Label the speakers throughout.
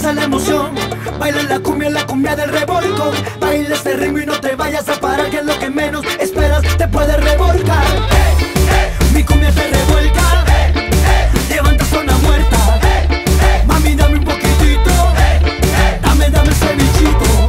Speaker 1: pasa la emoción. Baila la cumbia del revolcón. Baila este ritmo y no te vayas a parar, que es lo que menos esperas te puede revolcar. Mi cumbia te revuelca, levanta zona muerta. Mami, dame un poquitito, dame ese bichito.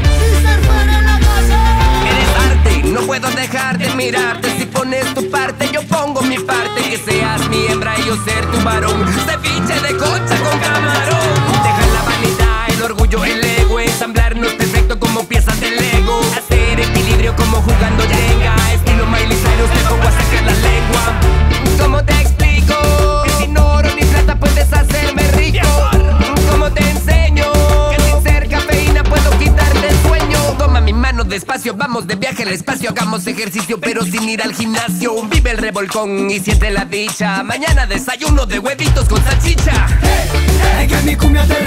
Speaker 2: Eres arte, no puedo dejar de mirarte. Si pones tu parte, yo pongo mi parte. Que seas mi hembra y yo ser tu varón. Ceviche de concha con camarón. Deja la vanidad, el orgullo, el ego. Ensamblarnos perfecto como piezas de Lego. Hacer equilibrio como jugando Jenga. Estilo Miley Cyrus, te pongo a sacar la lengua. ¿Cómo te explico? Que sin oro ni plata puedes hacerme rico. ¿Cómo te enseño? Que sin ser cafeína puedo quitarte el sueño. Toma mi mano despacio, vamos de viaje al espacio. Hagamos ejercicio pero sin ir al gimnasio. Vive el revolcón y siente la dicha. Mañana desayuno de huevitos con salchicha.
Speaker 1: Que mi cumbia te